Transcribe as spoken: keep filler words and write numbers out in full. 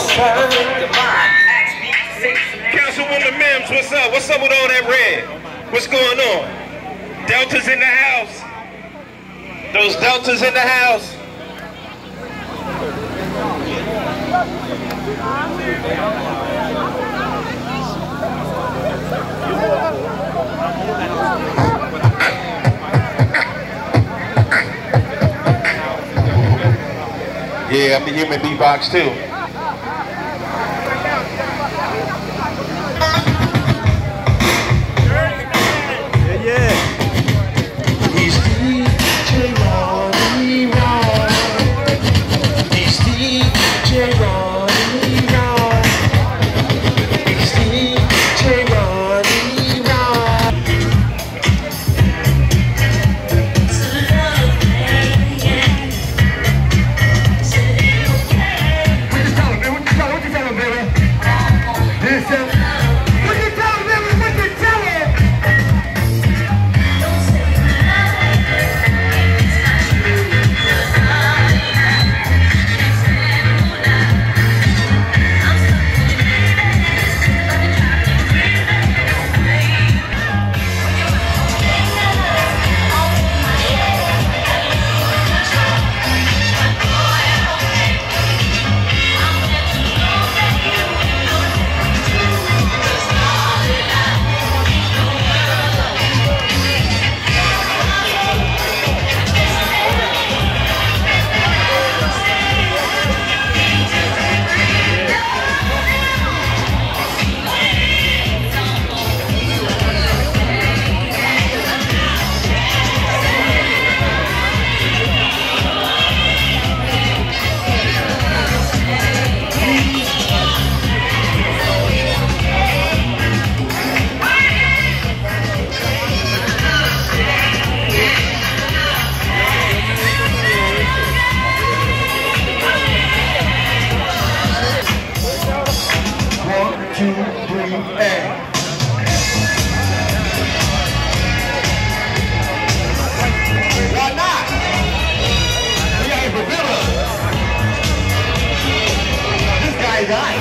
Councilwoman Mims, what's up? What's up with all that red? What's going on? Deltas in the house. Those Deltas in the house. Yeah, I'm the human beatbox too. Yeah, yeah. He's D J Ronnie Ron. He's D J Ronnie Ron. He's D J Ronnie Ron. What you tell him, man? What you tell him? What you tell him, Vera? Listen. What you tell him, Vera? What you tell him? Two, three, and why not? We are for Vera. This guy's hot.